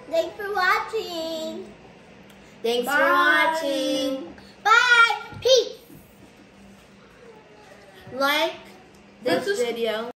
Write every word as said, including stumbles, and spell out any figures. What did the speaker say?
Thanks for watching. Thanks Bye. for watching. Bye. Peace. Like this video.